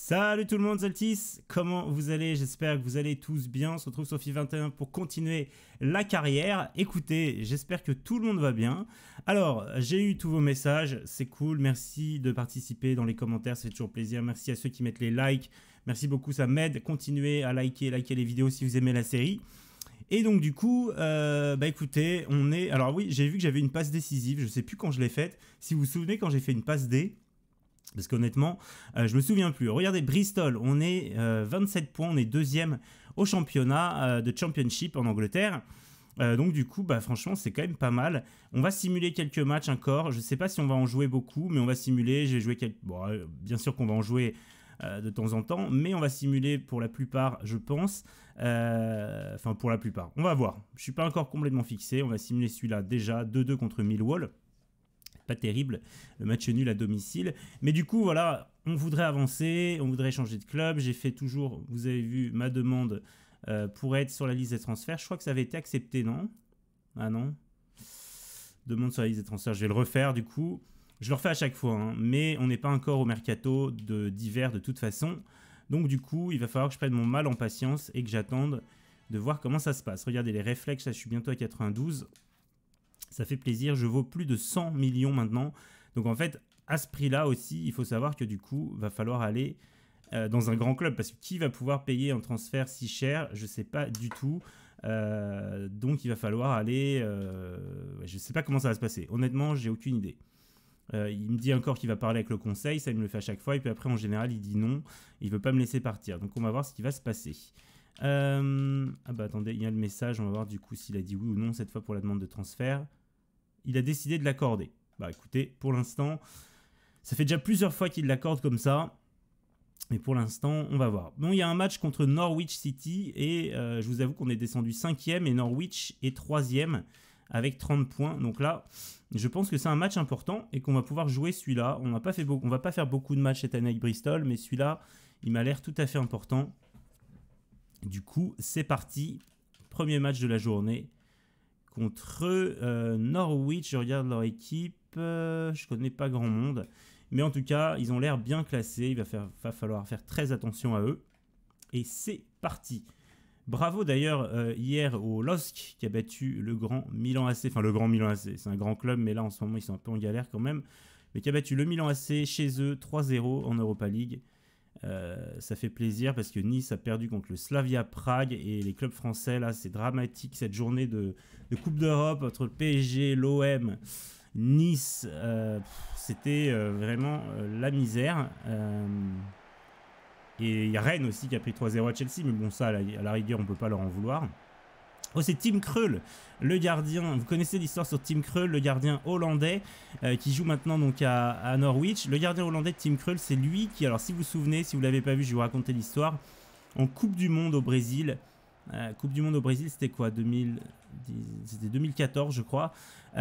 Salut tout le monde, Zaltis, comment vous allez? J'espère que vous allez tous bien. On se retrouve sur FIFA 21 pour continuer la carrière. Écoutez, j'espère que tout le monde va bien. Alors, j'ai eu tous vos messages, c'est cool. Merci de participer dans les commentaires, ça fait toujours plaisir. Merci à ceux qui mettent les likes. Merci beaucoup, ça m'aide. Continuez à liker les vidéos si vous aimez la série. Et donc du coup, écoutez, on est... Alors oui, j'ai vu que j'avais une passe décisive, je sais plus quand je l'ai faite. Si vous vous souvenez quand j'ai fait une passe D, parce qu'honnêtement, je me souviens plus. Regardez, Bristol, on est 27 points, on est deuxième au championnat de Championship en Angleterre. Donc du coup, franchement, c'est quand même pas mal. On va simuler quelques matchs encore. Je sais pas si on va en jouer beaucoup, mais on va simuler. J'ai joué quelques... Bon, bien sûr qu'on va en jouer de temps en temps, mais on va simuler pour la plupart, je pense. Enfin, pour la plupart. On va voir. Je suis pas encore complètement fixé. On va simuler celui-là déjà. 2-2 contre Millwall. Pas terrible, le match nul à domicile. Mais du coup, voilà, on voudrait avancer, on voudrait changer de club. J'ai fait toujours, vous avez vu, ma demande pour être sur la liste des transferts. Je crois que ça avait été accepté, non? Ah non. Demande sur la liste des transferts, je vais le refaire du coup. Je le refais à chaque fois, hein, mais on n'est pas encore au mercato d'hiver de toute façon. Donc du coup, il va falloir que je prenne mon mal en patience et que j'attende de voir comment ça se passe. Regardez les réflexes, là je suis bientôt à 92. Ça fait plaisir, je vaux plus de 100 millions maintenant. Donc en fait, à ce prix-là aussi, il faut savoir que du coup, va falloir aller dans un grand club. Parce que qui va pouvoir payer un transfert si cher? Je ne sais pas du tout. Donc il va falloir aller... je ne sais pas comment ça va se passer. Honnêtement, j'ai aucune idée. Il me dit encore qu'il va parler avec le conseil, ça il me le fait à chaque fois. Et puis après, en général, il dit non. Il ne veut pas me laisser partir. Donc on va voir ce qui va se passer. Ah bah attendez, il y a le message. On va voir du coup s'il a dit oui ou non cette fois pour la demande de transfert. Il a décidé de l'accorder. Bah écoutez, pour l'instant, ça fait déjà plusieurs fois qu'il l'accorde comme ça. Mais pour l'instant, on va voir. Bon, il y a un match contre Norwich City et je vous avoue qu'on est descendu 5e et Norwich est 3e avec 30 points. Donc là, je pense que c'est un match important et qu'on va pouvoir jouer celui-là. On va pas faire beaucoup de matchs cette année avec Bristol, mais celui-là, il m'a l'air tout à fait important. Du coup, c'est parti. Premier match de la journée. Contre Norwich, je regarde leur équipe, je connais pas grand monde. Mais en tout cas, ils ont l'air bien classés, il va falloir faire très attention à eux. Et c'est parti. Bravo d'ailleurs hier au LOSC qui a battu le grand Milan AC. Enfin le grand Milan AC, c'est un grand club, mais là en ce moment ils sont un peu en galère quand même. Mais qui a battu le Milan AC chez eux 3-0 en Europa League. Ça fait plaisir parce que Nice a perdu contre le Slavia Prague et les clubs français là c'est dramatique cette journée de Coupe d'Europe entre le PSG, l'OM, Nice, c'était vraiment la misère. Et il y a Rennes aussi qui a pris 3-0 à Chelsea, mais bon ça à la rigueur on peut pas leur en vouloir. Oh, c'est Tim Krul, le gardien. Vous connaissez l'histoire sur Tim Krul, le gardien hollandais qui joue maintenant donc à Norwich. Le gardien hollandais de Tim Krul, c'est lui qui, alors si vous vous souvenez, si vous l'avez pas vu, je vais vous raconter l'histoire. En Coupe du Monde au Brésil, c'était quoi, c'était 2014 je crois.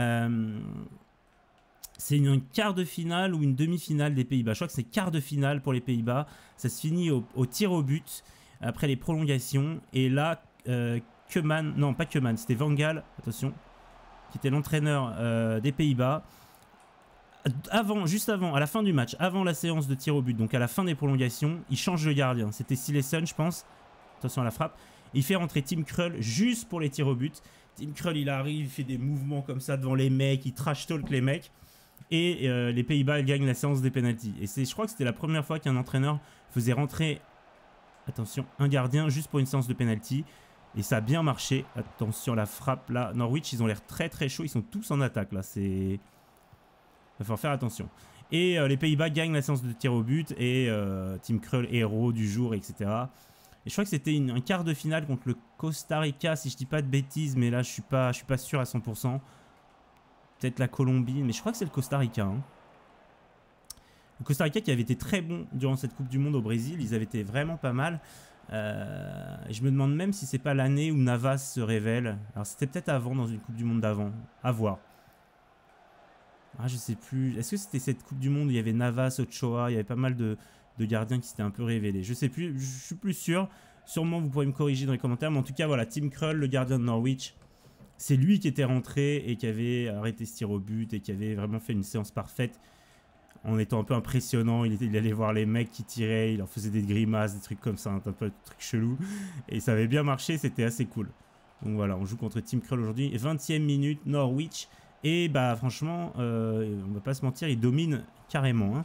C'est une quart de finale ou une demi-finale des Pays-Bas. Je crois que c'est quart de finale pour les Pays-Bas. Ça se finit au tir au but après les prolongations. Et là... Koeman, non pas Koeman, c'était Van Gaal, attention, qui était l'entraîneur des Pays-Bas. Juste avant, à la fin du match, avant la séance de tir au but, donc à la fin des prolongations, il change le gardien. C'était Sileson, je pense. Attention à la frappe. Il fait rentrer Tim Krul juste pour les tirs au but. Tim Krul, il arrive, il fait des mouvements comme ça devant les mecs, il trash talk les mecs. Et les Pays-Bas gagnent la séance des pénaltys. Et je crois que c'était la première fois qu'un entraîneur faisait rentrer, attention, un gardien juste pour une séance de pénalty. Et ça a bien marché. Attention la frappe là. Norwich, ils ont l'air très très chauds. Ils sont tous en attaque là. Il va falloir faire attention. Et les Pays-Bas gagnent la séance de tir au but. Et Tim Krul, héros du jour, etc. Et je crois que c'était un quart de finale contre le Costa Rica, si je dis pas de bêtises. Mais là, je suis pas sûr à 100%. Peut-être la Colombie. Mais je crois que c'est le Costa Rica. Hein. Le Costa Rica qui avait été très bon durant cette Coupe du Monde au Brésil. Ils avaient été vraiment pas mal. Je me demande même si c'est pas l'année où Navas se révèle. Alors c'était peut-être avant, dans une Coupe du Monde d'avant. À voir. Ah, je sais plus. Est-ce que c'était cette Coupe du Monde où il y avait Navas, Ochoa, il y avait pas mal de gardiens qui s'étaient un peu révélés. Je sais plus, je suis plus sûr. Sûrement vous pourrez me corriger dans les commentaires. Mais en tout cas voilà, Tim Krul, le gardien de Norwich. C'est lui qui était rentré et qui avait arrêté ce tir au but et qui avait vraiment fait une séance parfaite. en étant un peu impressionnant. Il allait voir les mecs qui tiraient, il leur faisait des grimaces, des trucs comme ça, un peu de trucs chelous. Et ça avait bien marché, c'était assez cool. Donc voilà, on joue contre Team Krul aujourd'hui. 20e minute, Norwich. Et bah franchement, on va pas se mentir, il domine carrément. Hein.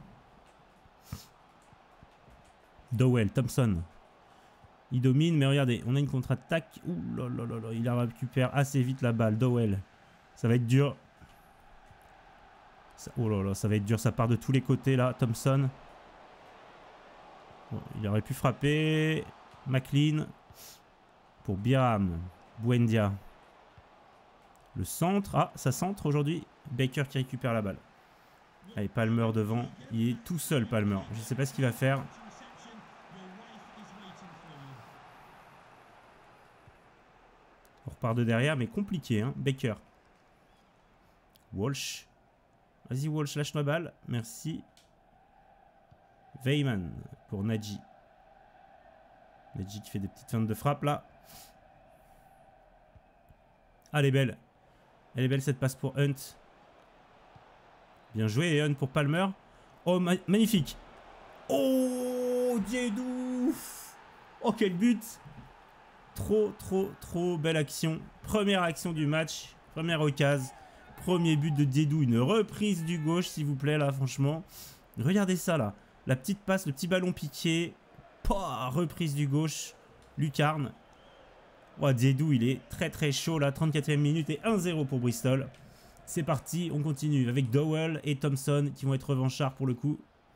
Dowell, Thompson. Il domine, mais regardez, on a une contre-attaque. Ouh là là là là, il récupère assez vite la balle. Dowell, ça va être dur. Oh là là, ça va être dur, ça part de tous les côtés là. Thompson. Bon, il aurait pu frapper. McLean. Pour Biram. Buendia. Le centre. Ah, ça centre aujourd'hui. Baker qui récupère la balle. Allez, Palmer devant. Il est tout seul, Palmer. Je ne sais pas ce qu'il va faire. On repart de derrière, mais compliqué, hein. Baker. Walsh. Vas-y, Walsh, lâche la balle. Merci. Weyman pour Nadji. Nadji qui fait des petites feintes de frappe, là. Ah, elle est belle. Elle est belle, cette passe pour Hunt. Bien joué, et Hunt pour Palmer. Oh, magnifique. Oh, Diedou. Oh, quel but. Trop belle action. Première action du match. Première occasion. Premier but de Diedou. Une reprise du gauche, s'il vous plaît, là, franchement. Regardez ça, là. La petite passe, le petit ballon piqué. Pouah, reprise du gauche. Lucarne. Oh, Diedou, il est très chaud, là. 34e minute et 1-0 pour Bristol. C'est parti, on continue avec Dowell et Thompson qui vont être revanchards pour le coup.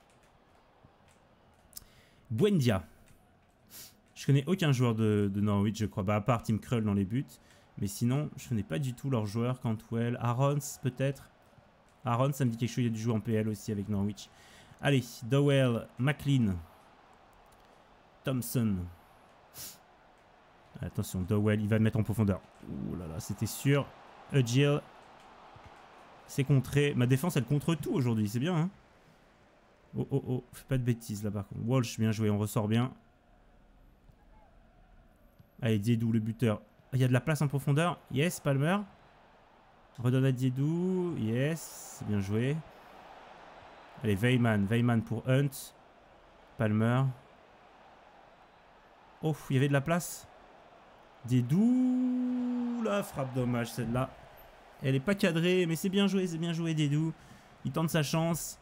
Buendia. Je connais aucun joueur de Norwich, je crois. Bah, à part Team Krul dans les buts. Mais sinon, je connais pas du tout leurs joueurs. Cantwell, Arons peut-être. Arons, ça me dit quelque chose. Il a dû jouer en PL aussi avec Norwich. Allez, Dowell, McLean. Thompson. Attention, Dowell, il va le mettre en profondeur. Ouh là là, c'était sûr. Udgil. C'est contré. Ma défense, elle contre tout aujourd'hui. C'est bien, hein. Oh. Fais pas de bêtises, là, par contre. Walsh, bien joué. On ressort bien. Allez, Diedou, le buteur. Il y a de la place en profondeur. Yes, Palmer. Redonne à Diedou. Yes, bien joué. Allez, Weyman. Weyman pour Hunt. Palmer. Oh, il y avait de la place. Diedou. La frappe dommage, celle-là. Elle n'est pas cadrée, mais c'est bien joué, Diedou. Il tente sa chance.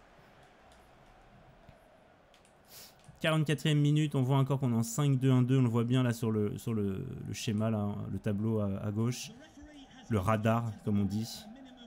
44e minute, on voit encore qu'on est en 5-2-1-2. On le voit bien là sur le schéma, là, le tableau à gauche. Le radar, comme on dit.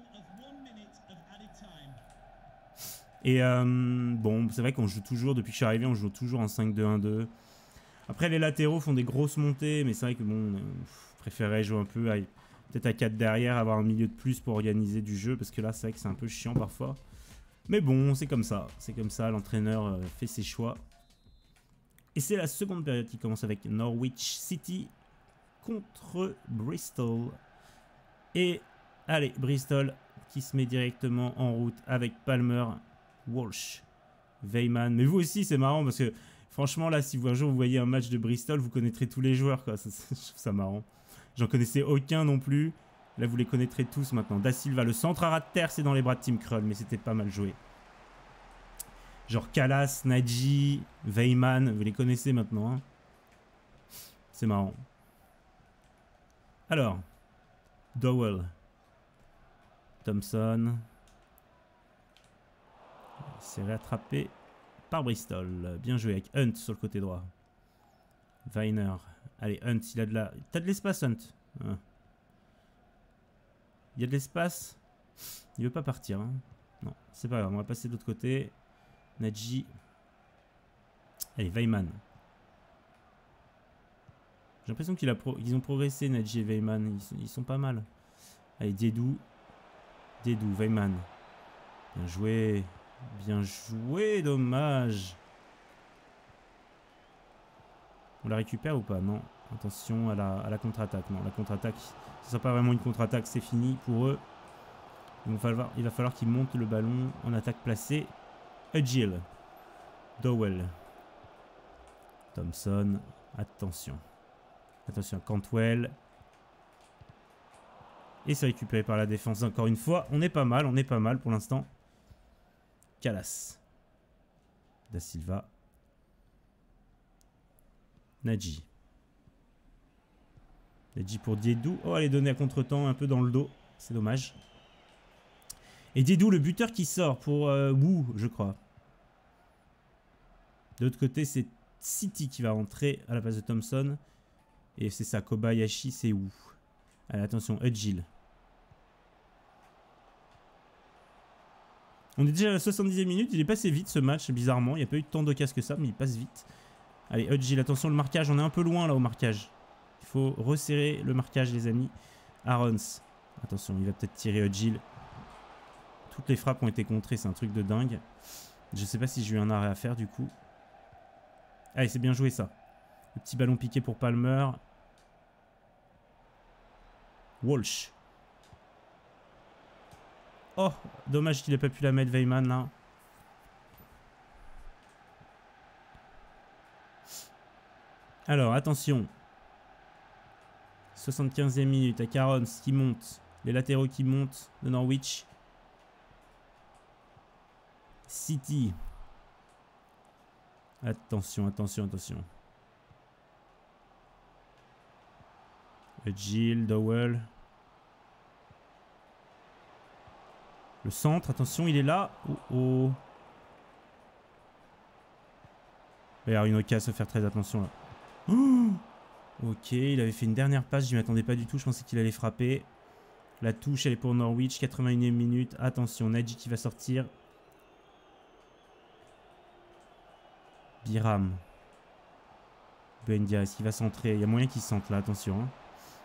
Et bon, c'est vrai qu'on joue toujours, depuis que je suis arrivé, on joue toujours en 5-2-1-2. Après, les latéraux font des grosses montées, mais c'est vrai que bon, je préférais jouer un peu peut-être à 4 derrière, avoir un milieu de plus pour organiser du jeu, parce que là, c'est vrai que c'est un peu chiant parfois. Mais bon, c'est comme ça, l'entraîneur fait ses choix. Et c'est la seconde période qui commence avec Norwich City contre Bristol. Et allez, Bristol qui se met directement en route avec Palmer, Walsh, Weyman. Mais vous aussi, c'est marrant parce que franchement, là, si un jour vous voyez un match de Bristol, vous connaîtrez tous les joueurs, quoi. Je trouve ça marrant. J'en connaissais aucun non plus. Là, vous les connaîtrez tous maintenant. Da Silva, le centre à ras de terre, c'est dans les bras de Team Krul, mais c'était pas mal joué. Genre Kalas, Nadji, Weyman, vous les connaissez maintenant. Hein. C'est marrant. Alors, Dowell, Thompson. C'est rattrapé par Bristol. Bien joué avec Hunt sur le côté droit. Weiner. Allez, Hunt, il a de la... T'as de l'espace, Hunt. Ah. Il y a de l'espace. Il veut pas partir. Hein. Non, c'est pas grave. On va passer de l'autre côté. Nadji. Allez, Weyman. J'ai l'impression qu'ils ont progressé, Nadji et Weyman. Ils sont pas mal. Allez, Diedou. Weyman. Bien joué. Bien joué, dommage. On la récupère ou pas? Non. Attention à la contre-attaque. Non, la contre-attaque, ce sera pas vraiment une contre-attaque, c'est il pour eux. Il va falloir qu'ils montent le ballon en attaque placée. Udgil. Dowell. Thompson. Attention. Attention, Cantwell. Et c'est récupéré par la défense encore une fois. On est pas mal pour l'instant. Calas. Da Silva. Nadji. Nadji pour Diédou. Oh, elle est donnée à contre-temps, un peu dans le dos. C'est dommage. Et Diédou, le buteur qui sort pour Wu, je crois. De l'autre côté, c'est City qui va rentrer à la place de Thompson. Et c'est ça, Kobayashi, c'est Wu. Allez, attention, Özil. On est déjà à la 70e minute. Il est passé vite ce match, bizarrement. Il n'y a pas eu tant de casse que ça, mais il passe vite. Allez, Özil, attention le marquage. On est un peu loin là au marquage. Il faut resserrer le marquage, les amis. Arons. Attention, il va peut-être tirer Özil. Toutes les frappes ont été contrées, c'est un truc de dingue. Je sais pas si j'ai eu un arrêt à faire du coup. Allez, c'est bien joué ça. Le petit ballon piqué pour Palmer. Walsh. Oh, dommage qu'il ait pas pu la mettre, Weyman, là. Alors, attention. 75e minute, à Carons qui monte. Les latéraux qui montent de Norwich. City. Attention, attention, attention. Jill, Dowell. Le centre, attention, il est là. Oh oh. Il va y avoir une occasion, faire très attention là. Oh, ok, il avait fait une dernière passe, je m'y attendais pas du tout, je pensais qu'il allait frapper. La touche, elle est pour Norwich, 81e minute. Attention, Nadji qui va sortir. Biram. Buendia, est-ce qu'il va centrer? Il y a moyen qu'il centre là, attention. Hein.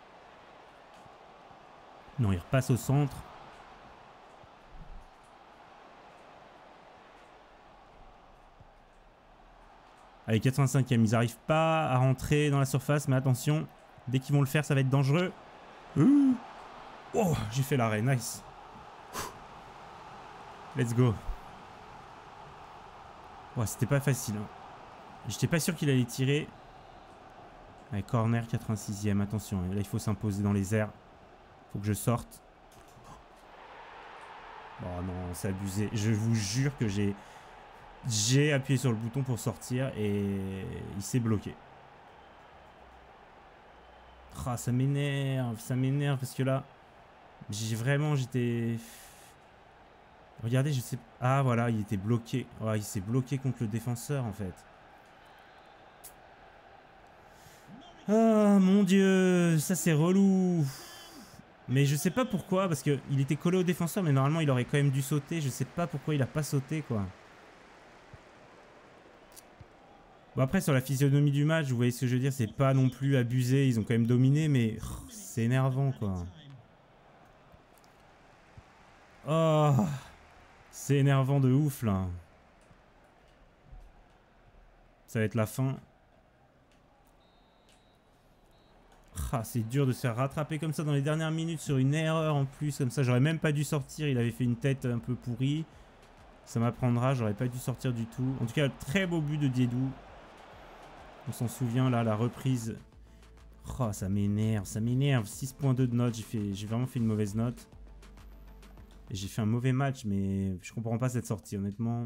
Non, il repasse au centre. Allez, 85e, ils n'arrivent pas à rentrer dans la surface, mais attention, dès qu'ils vont le faire, ça va être dangereux. Oh, j'ai fait l'arrêt, nice. Let's go. Oh, c'était pas facile. Hein. J'étais pas sûr qu'il allait tirer. Allez, corner, 86e, attention. Là, il faut s'imposer dans les airs. Faut que je sorte. Oh non, c'est abusé. Je vous jure que j'ai appuyé sur le bouton pour sortir et il s'est bloqué. Ah, ça m'énerve parce que là, j'étais... Regardez, je sais... Ah voilà, il était bloqué. Oh, il s'est bloqué contre le défenseur en fait. Ah mon dieu, ça c'est relou. Mais je sais pas pourquoi, parce qu'il était collé au défenseur, mais normalement il aurait quand même dû sauter. Je sais pas pourquoi il a pas sauté quoi. Bon après sur la physionomie du match, vous voyez ce que je veux dire, c'est pas non plus abusé, ils ont quand même dominé, mais c'est énervant quoi. Oh, c'est énervant de ouf là. Ça va être la fin. Ah, c'est dur de se faire rattraper comme ça dans les dernières minutes sur une erreur en plus, comme ça j'aurais même pas dû sortir, il avait fait une tête un peu pourrie. Ça m'apprendra, j'aurais pas dû sortir du tout. En tout cas, très beau but de Diédou. On s'en souvient là, la reprise. Oh, ça m'énerve, ça m'énerve. 6.2 de note, j'ai vraiment fait une mauvaise note. J'ai fait un mauvais match, mais je comprends pas cette sortie, honnêtement.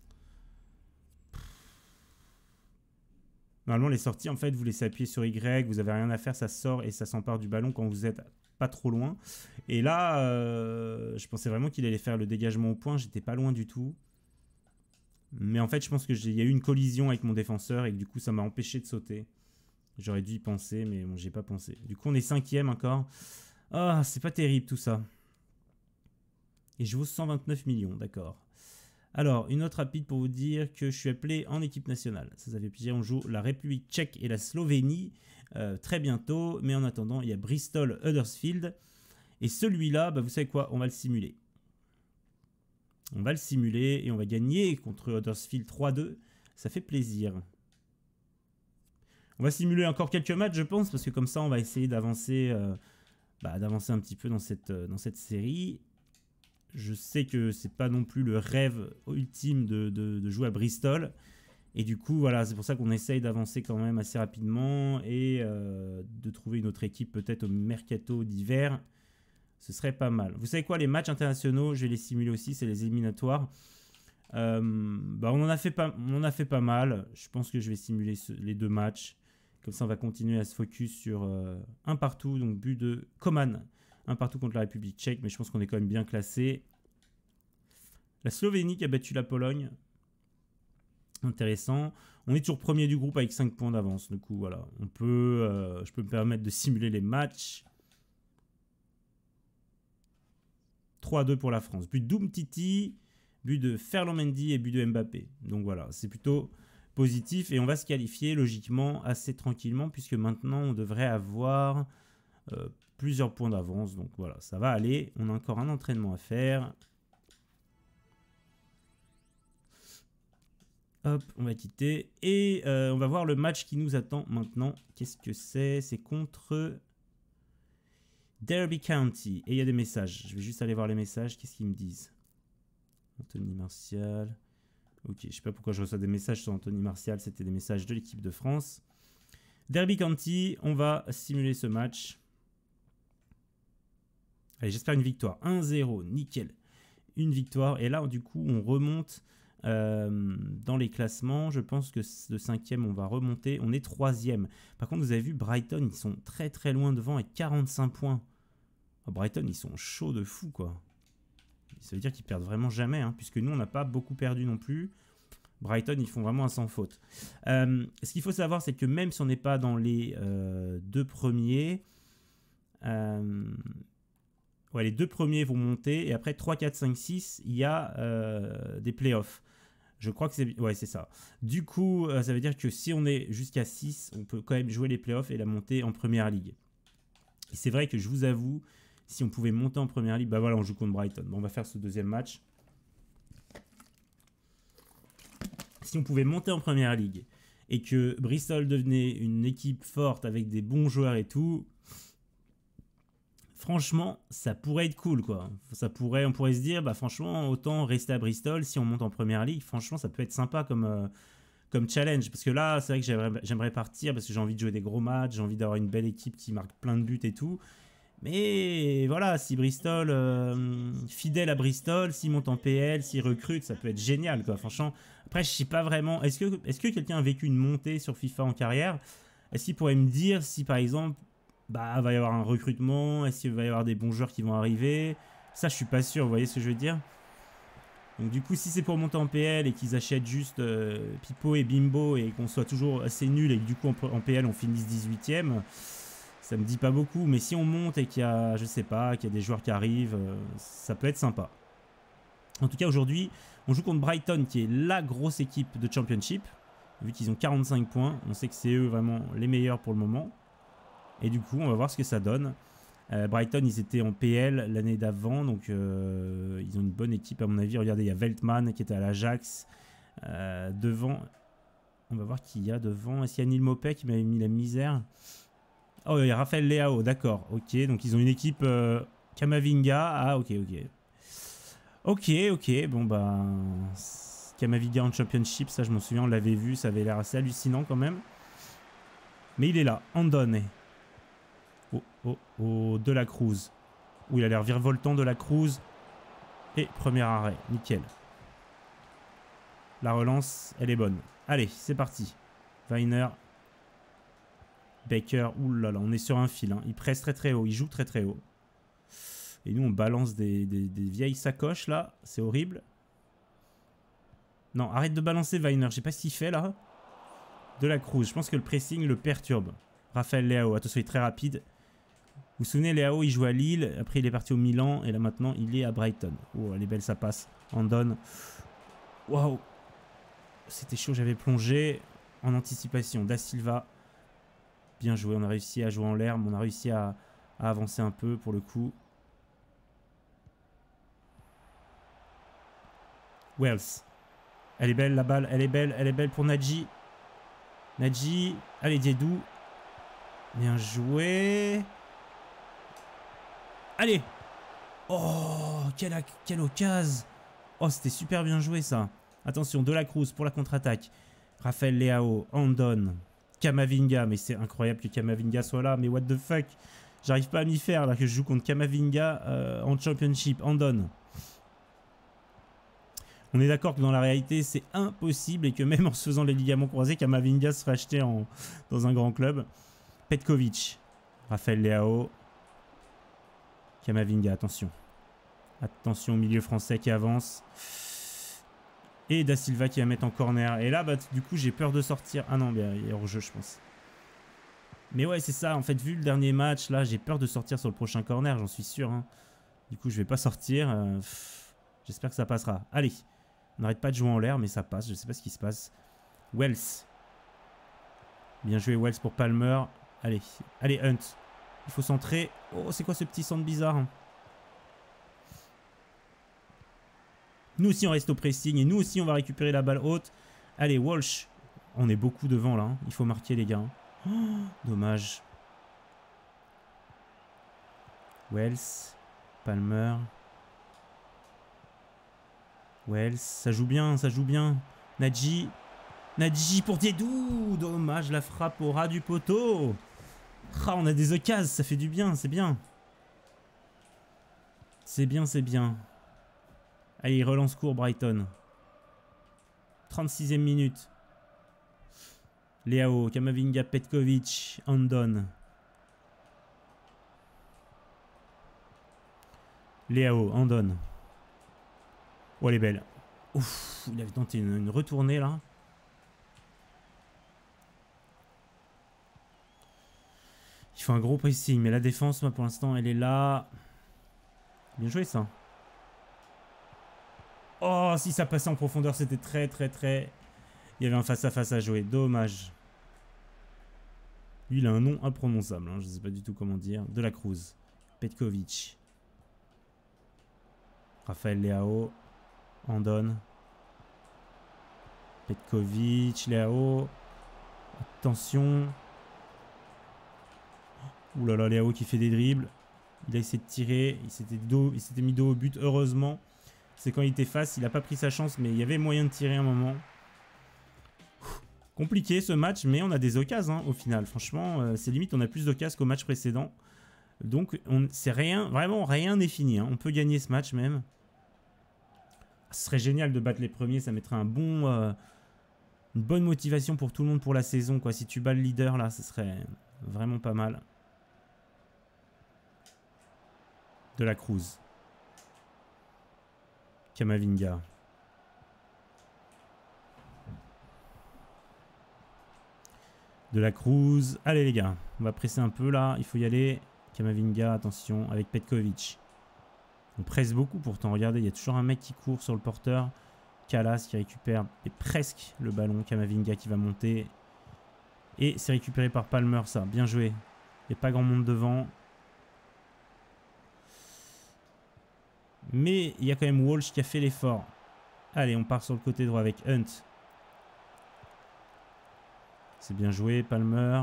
Normalement, les sorties, en fait, vous laissez appuyer sur Y, vous avez rien à faire, ça sort et ça s'empare du ballon quand vous êtes pas trop loin. Et là, je pensais vraiment qu'il allait faire le dégagement au point, j'étais pas loin du tout. Mais en fait, je pense qu'il y a eu une collision avec mon défenseur et que du coup, ça m'a empêché de sauter. J'aurais dû y penser, mais bon, j'ai pas pensé. Du coup, on est 5e encore. Ah, c'est pas terrible tout ça. Et je vaux 129 millions, d'accord. Alors, une autre rapide pour vous dire que je suis appelé en équipe nationale. Ça fait plaisir, on joue la République tchèque et la Slovénie très bientôt. Mais en attendant, il y a Bristol Huddersfield. Et celui-là, bah, vous savez quoi, on va le simuler. On va le simuler et on va gagner contre Huddersfield 3-2. Ça fait plaisir. On va simuler encore quelques matchs, je pense, parce que comme ça, on va essayer d'avancer un petit peu dans cette série. Je sais que c'est pas non plus le rêve ultime de jouer à Bristol. Et du coup, voilà, c'est pour ça qu'on essaye d'avancer quand même assez rapidement et de trouver une autre équipe peut-être au mercato d'hiver. Ce serait pas mal. Vous savez quoi, les matchs internationaux, je vais les simuler aussi, c'est les éliminatoires. Bah on en a fait pas mal. Je pense que je vais simuler les 2 matchs. Comme ça, on va continuer à se focus sur un partout. Donc, but de Coman. Un partout contre la République tchèque. Mais je pense qu'on est quand même bien classé. La Slovénie qui a battu la Pologne. Intéressant. On est toujours premier du groupe avec 5 points d'avance. Du coup, voilà. Je peux me permettre de simuler les matchs. 3-2 pour la France. But d'Umtiti, but de Ferland Mendy et but de Mbappé. Donc voilà, c'est plutôt positif. Et on va se qualifier logiquement assez tranquillement puisque maintenant on devrait avoir plusieurs points d'avance. Donc voilà, ça va aller. On a encore un entraînement à faire. Hop, on va quitter. Et on va voir le match qui nous attend maintenant. Qu'est-ce que c'est? C'est contre Derby County. Et il y a des messages. Je vais juste aller voir les messages. Qu'est-ce qu'ils me disent? Anthony Martial. Ok, je sais pas pourquoi je reçois des messages sur Anthony Martial. C'était des messages de l'équipe de France. Derby County, on va simuler ce match. Allez, j'espère une victoire. 1-0, nickel. Une victoire. Et là, du coup, on remonte dans les classements. Je pense que de 5e, on va remonter. On est 3e. Par contre, vous avez vu, Brighton, ils sont très très loin devant avec 45 points. Oh, Brighton, ils sont chauds de fou, quoi. Ça veut dire qu'ils perdent vraiment jamais, hein, puisque nous, on n'a pas beaucoup perdu non plus. Brighton, ils font vraiment un sans faute. Ce qu'il faut savoir, c'est que même si on n'est pas dans les 2 premiers, ouais, les 2 premiers vont monter. Et après 3, 4, 5, 6, il y a des playoffs. Je crois que c'est... Ouais, c'est ça. Du coup, ça veut dire que si on est jusqu'à 6, on peut quand même jouer les playoffs et la montée en Première Ligue. Et c'est vrai que je vous avoue, si on pouvait monter en Première Ligue, bah voilà, on joue contre Brighton. Bon, on va faire ce deuxième match. Si on pouvait monter en Première Ligue et que Bristol devenait une équipe forte avec des bons joueurs et tout, franchement, ça pourrait être cool, quoi. On pourrait se dire, bah franchement, autant rester à Bristol si on monte en Première Ligue. Franchement, ça peut être sympa comme challenge. Parce que là, c'est vrai que j'aimerais partir parce que j'ai envie de jouer des gros matchs, j'ai envie d'avoir une belle équipe qui marque plein de buts et tout. Mais voilà, si Bristol, fidèle à Bristol, s'il monte en PL, s'il recrute, ça peut être génial, quoi. Franchement, après, je sais pas vraiment. Est-ce que quelqu'un a vécu une montée sur FIFA en carrière? Est-ce qu'il pourrait me dire si, par exemple, bah, va y avoir un recrutement? Est-ce qu'il va y avoir des bons joueurs qui vont arriver? Ça, je suis pas sûr, vous voyez ce que je veux dire? Donc, du coup, si c'est pour monter en PL et qu'ils achètent juste Pipo et Bimbo et qu'on soit toujours assez nul et que du coup, en PL, on finisse 18e. Ça me dit pas beaucoup, mais si on monte et qu'il y a, je sais pas, qu'il y a des joueurs qui arrivent, ça peut être sympa. En tout cas, aujourd'hui, on joue contre Brighton, qui est la grosse équipe de Championship. Vu qu'ils ont 45 points, on sait que c'est eux vraiment les meilleurs pour le moment. Et du coup, on va voir ce que ça donne. Brighton, ils étaient en PL l'année d'avant, donc ils ont une bonne équipe à mon avis. Regardez, il y a Veltman qui était à l'Ajax. Devant, on va voir qui il y a devant. Est-ce qu'il y a Neil Maupay qui m'avait mis la misère? Oh, il y a Raphaël Leao, d'accord. Ok, donc ils ont une équipe Camavinga. Ah, ok. Ok, bon bah... Camavinga en Championship, ça je m'en souviens, on l'avait vu, ça avait l'air assez hallucinant quand même. Mais il est là, Andone. Oh, De la Cruz. Où il a l'air virevoltant, De la Cruz. Et premier arrêt, nickel. La relance, elle est bonne. Allez, c'est parti. Weiner. Baker, oulala, on est sur un fil. Hein. Il presse très haut, il joue très haut. Et nous, on balance des vieilles sacoches là. C'est horrible. Non, arrête de balancer Weiner. Je sais pas ce qu'il fait là. De la Cruz. Je pense que le pressing le perturbe. Raphaël Leao, attention, il est très rapide. Vous vous souvenez, Leao, il joue à Lille. Après, il est parti au Milan. Et là, maintenant, il est à Brighton. Oh, elle est belle, ça passe. Andone. Waouh. C'était chaud, j'avais plongé en anticipation. Da Silva. Bien joué, on a réussi à jouer en l'air, mais on a réussi à avancer un peu pour le coup. Wells. Elle est belle la balle, elle est belle pour Nadji. Nadji, allez Diedou. Bien joué. Allez. Oh, quelle occasion. Oh, c'était super bien joué ça. Attention, De la Cruz pour la contre-attaque. Raphaël Leao, Andone. Camavinga, mais c'est incroyable que Camavinga soit là, mais what the fuck, j'arrive pas à m'y faire là que je joue contre Camavinga en Championship. Andone. On est d'accord que dans la réalité, c'est impossible et que même en se faisant les ligaments croisés, Camavinga se ferait acheter dans un grand club. Petkovic, Raphaël Leao, Camavinga, attention. Attention au milieu français qui avance. Et Da Silva qui va mettre en corner. Et là, bah, du coup, j'ai peur de sortir. Ah non, bien, il est hors jeu, je pense. Mais ouais, c'est ça. En fait, vu le dernier match, là, j'ai peur de sortir sur le prochain corner, j'en suis sûr. Hein. Du coup, je vais pas sortir. J'espère que ça passera. Allez, on n'arrête pas de jouer en l'air, mais ça passe. Je sais pas ce qui se passe. Wells. Bien joué, Wells pour Palmer. Allez, allez, Hunt. Il faut centrer. Oh, c'est quoi ce petit centre bizarre hein. Nous aussi, on reste au pressing. Et nous aussi, on va récupérer la balle haute. Allez, Walsh. On est beaucoup devant, là. Hein. Il faut marquer, les gars. Oh, dommage. Wells. Palmer. Wells. Ça joue bien, ça joue bien. Nadji. Nadji pour Diedou. Dommage, la frappe au ras du poteau. Ah, on a des occasions. Ça fait du bien, c'est bien. C'est bien, c'est bien. Allez, il relance court Brighton. 36e minute. Leao, Camavinga, Petkovic, Andon. Leao, Andon. Oh, elle est belle. Ouf, il avait tenté une retournée là. Il faut un gros pressing, mais la défense, moi, pour l'instant, elle est là. Bien joué, ça. Oh, si ça passait en profondeur, c'était très. Il y avait un face-à-face à jouer. Dommage. Lui, il a un nom imprononçable. Hein. Je ne sais pas du tout comment dire. De la Cruz. Petkovic. Raphaël Leao. Andon. Petkovic. Leao. Attention. Ouh là là, Leao qui fait des dribbles. Il a essayé de tirer. Il s'était mis dos au but. Heureusement. C'est quand il était face. Il n'a pas pris sa chance. Mais il y avait moyen de tirer un moment. Compliqué ce match, mais on a des occasions hein, au final. Franchement, c'est limite, on a plus d'occasions qu'au match précédent. Donc, c'est rien, vraiment rien n'est fini. Hein. On peut gagner ce match même. Ce serait génial de battre les premiers, ça mettrait une bonne motivation pour tout le monde pour la saison. Quoi. Si tu bats le leader, là, ce serait vraiment pas mal. De la Cruz. Camavinga. De la Cruz. Allez les gars, on va presser un peu là, il faut y aller. Camavinga, attention, avec Petkovic. On presse beaucoup pourtant, regardez, il y a toujours un mec qui court sur le porteur. Kalas qui récupère presque le ballon. Camavinga qui va monter. Et c'est récupéré par Palmer ça, bien joué. Il n'y a pas grand monde devant. Mais il y a quand même Walsh qui a fait l'effort. Allez, on part sur le côté droit avec Hunt. C'est bien joué, Palmer.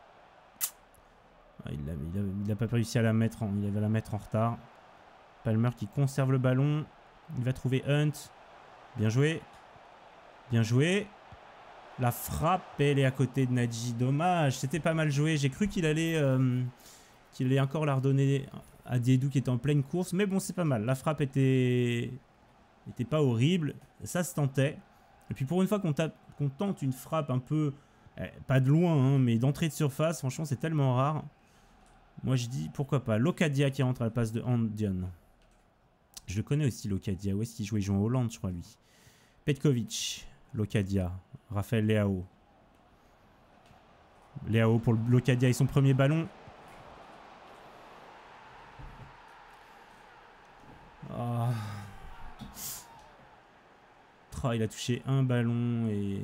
Ah, il n'a pas réussi à la mettre. Il avait la mettre en retard. Palmer qui conserve le ballon. Il va trouver Hunt. Bien joué. Bien joué. La frappe, elle est à côté de Nadji. Dommage. C'était pas mal joué. J'ai cru qu'il allait encore la redonner à Diedou qui était en pleine course. Mais bon, c'est pas mal. La frappe était pas horrible. Ça se tentait. Et puis pour une fois qu'on tente une frappe un peu... pas de loin, hein, mais d'entrée de surface, franchement, c'est tellement rare. Moi, je dis, pourquoi pas. Locadia qui rentre à la place de Andion. Je le connais aussi, Locadia. Où est-ce qu'il jouait? Il joue en Hollande, je crois, lui. Petkovic, Locadia, Raphaël Leao. Leao pour Locadia et son premier ballon. Oh. Oh, il a touché un ballon et...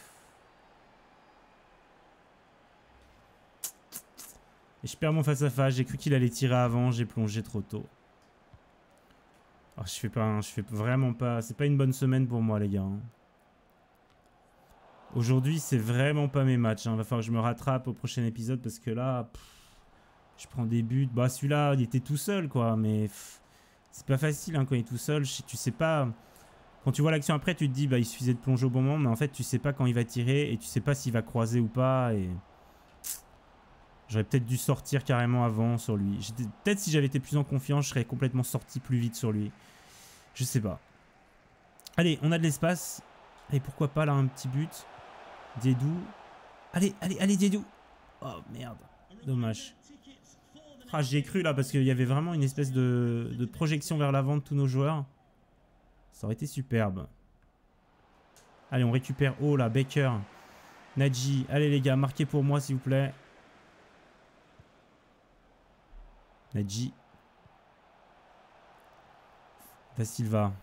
Et je perds mon face-à-face. J'ai cru qu'il allait tirer avant. J'ai plongé trop tôt. Oh, je fais vraiment pas... C'est pas une bonne semaine pour moi, les gars. Aujourd'hui, c'est vraiment pas mes matchs. Hein. Va falloir que je me rattrape au prochain épisode parce que là... je prends des buts. Bah, celui-là, il était tout seul, quoi. Mais c'est pas facile hein, quand il est tout seul. Tu sais pas... Quand tu vois l'action après, tu te dis, bah, il suffisait de plonger au bon moment. Mais en fait, tu sais pas quand il va tirer et tu sais pas s'il va croiser ou pas. Et... J'aurais peut-être dû sortir carrément avant sur lui. Peut-être si j'avais été plus en confiance, je serais complètement sorti plus vite sur lui. Je sais pas. Allez, on a de l'espace. Et pourquoi pas là un petit but. Diedou. Allez, allez, allez Diedou. Oh merde. Dommage. Ah, j'y ai cru là parce qu'il y avait vraiment une espèce de projection vers l'avant de tous nos joueurs. Ça aurait été superbe. Allez, on récupère. Oh là, Baker. Nadji. Allez les gars, marquez pour moi s'il vous plaît. Nadji. Da Silva.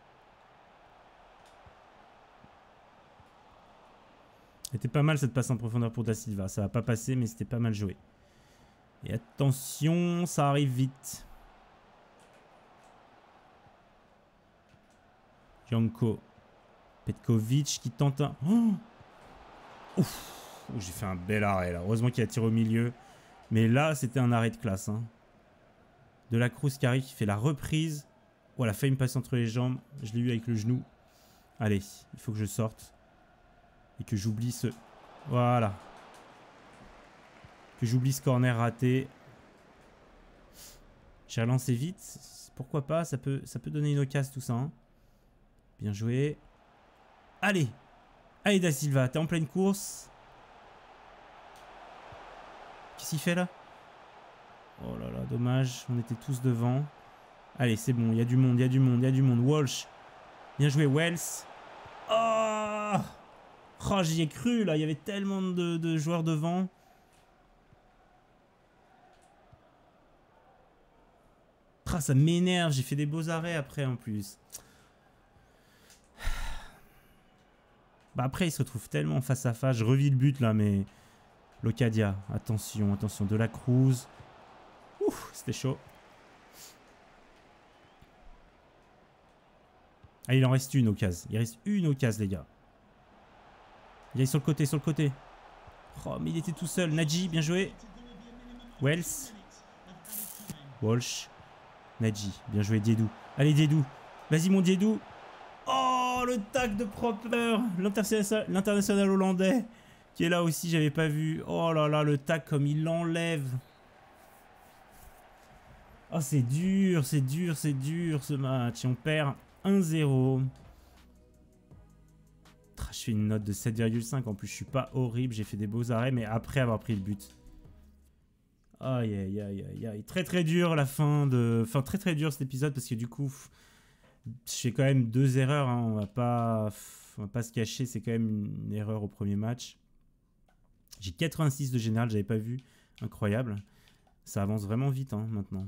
C'était pas mal cette passe en profondeur pour Da Silva. Ça va pas passer, mais c'était pas mal joué. Et attention, ça arrive vite. Janko. Petkovic qui tente un... Oh, ouf. Oh, j'ai fait un bel arrêt là. Heureusement qu'il a tiré au milieu. Mais là, c'était un arrêt de classe. Hein. De la Cruz qui arrive, qui fait la reprise. Oh, elle a failli me passer entre les jambes. Je l'ai eu avec le genou. Allez, il faut que je sorte. Et que j'oublie ce... Voilà. Que j'oublie ce corner raté. J'ai relancé vite. Pourquoi pas, ça peut donner une occasion tout ça. Hein. Bien joué. Allez. Allez Da Silva, t'es en pleine course. Qu'est-ce qu'il fait là? Oh là là, dommage. On était tous devant. Allez, c'est bon, il y a du monde, il y a du monde, il y a du monde. Walsh. Bien joué, Wells. Oh, oh j'y ai cru là, il y avait tellement de joueurs devant. Oh, ça m'énerve, j'ai fait des beaux arrêts après en plus. Bah après, il se retrouve tellement face à face. Je revis le but là, mais... Locadia, attention, attention. De la Cruz. Ouf, c'était chaud. Ah, il en reste une occasion. Il reste une occasion, les gars. Il est sur le côté, sur le côté. Oh, mais il était tout seul. Nadji, bien joué. Wells. Walsh. Nadji, bien joué. Diedou. Allez, Diedou. Vas-y, mon Diedou. Oh, le tac de Propper. L'international hollandais. Qui est là aussi, j'avais pas vu. Oh là là, le tac comme il l'enlève. Oh, c'est dur, c'est dur, c'est dur ce match. Et on perd 1-0. Je fais une note de 7,5. En plus, je suis pas horrible. J'ai fait des beaux arrêts, mais après avoir pris le but. Aïe, aïe, aïe, aïe, aïe. Très, très dur la fin de... Enfin, très, très dur cet épisode parce que du coup, je fais quand même 2 erreurs. Hein. On va pas se cacher. C'est quand même une erreur au premier match. J'ai 86 de général, j'avais pas vu. Incroyable. Ça avance vraiment vite hein, maintenant.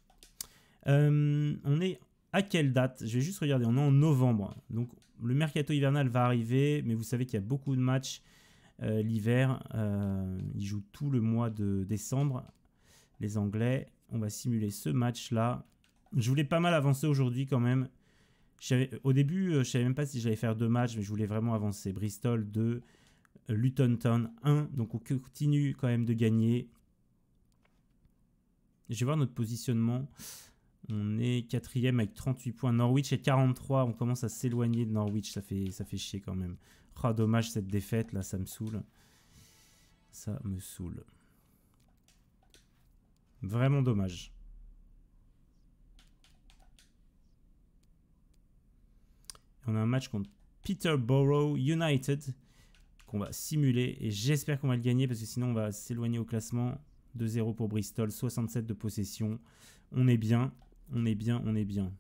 On est à quelle date? Je vais juste regarder. On est en novembre. Donc le mercato hivernal va arriver. Mais vous savez qu'il y a beaucoup de matchs l'hiver. Ils jouent tout le mois de décembre. Les Anglais. On va simuler ce match-là. Je voulais pas mal avancer aujourd'hui quand même. Au début, je savais même pas si j'allais faire 2 matchs. Mais je voulais vraiment avancer. Bristol 2. Luton Town 1. Donc on continue quand même de gagner. Je vais voir notre positionnement. On est 4e avec 38 points. Norwich est 43. On commence à s'éloigner de Norwich. Ça fait chier quand même. Oh, dommage cette défaite là, ça me saoule. Ça me saoule. Vraiment dommage. On a un match contre Peterborough United qu'on va simuler et j'espère qu'on va le gagner parce que sinon on va s'éloigner au classement. 2-0 pour Bristol, 67 de possession. On est bien, on est bien, on est bien.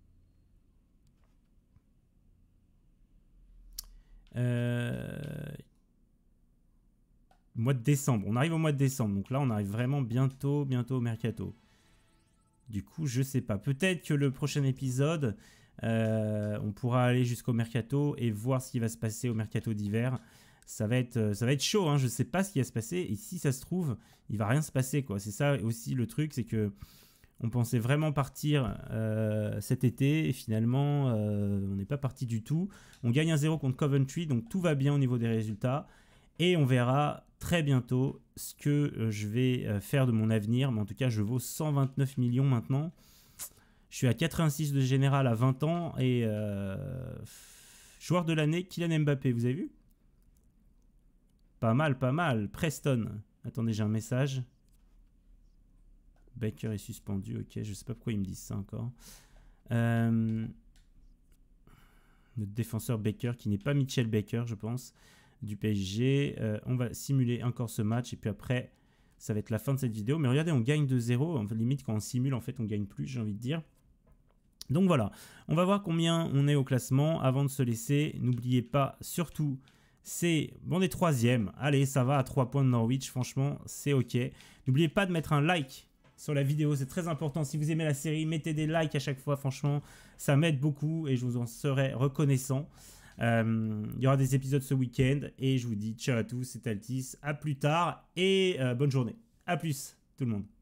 Mois de décembre, on arrive au mois de décembre. Donc là on arrive vraiment bientôt au mercato. Du coup je sais pas, peut-être que le prochain épisode on pourra aller jusqu'au mercato et voir ce qui va se passer au mercato d'hiver. Ça va être chaud, hein. Je sais pas ce qui va se passer et si ça se trouve, il va rien se passer quoi. C'est ça aussi le truc, c'est que on pensait vraiment partir cet été et finalement on n'est pas parti du tout. On gagne 1-0 contre Coventry, donc tout va bien au niveau des résultats et on verra très bientôt ce que je vais faire de mon avenir. Mais en tout cas, je vaux 129 millions maintenant. Je suis à 86 de général à 20 ans et joueur de l'année, Kylian Mbappé, vous avez vu? Pas mal, pas mal. Preston. Attendez, j'ai un message. Baker est suspendu, ok. Je sais pas pourquoi ils me disent ça encore. notre défenseur Baker, qui n'est pas Mitchell Baker, je pense, du PSG. On va simuler encore ce match, et puis après, ça va être la fin de cette vidéo. Mais regardez, on gagne 2-0. Enfin, limite, quand on simule, en fait, on gagne plus, j'ai envie de dire. Donc voilà, on va voir combien on est au classement avant de se laisser. N'oubliez pas, surtout, c'est bon, on est 3e. Allez, ça va à 3 points de Norwich, franchement, c'est ok. N'oubliez pas de mettre un like sur la vidéo, c'est très important. Si vous aimez la série, mettez des likes à chaque fois, franchement, ça m'aide beaucoup et je vous en serai reconnaissant. Il y aura des épisodes ce week-end et je vous dis ciao à tous, c'est Altis, à plus tard et bonne journée. À plus tout le monde.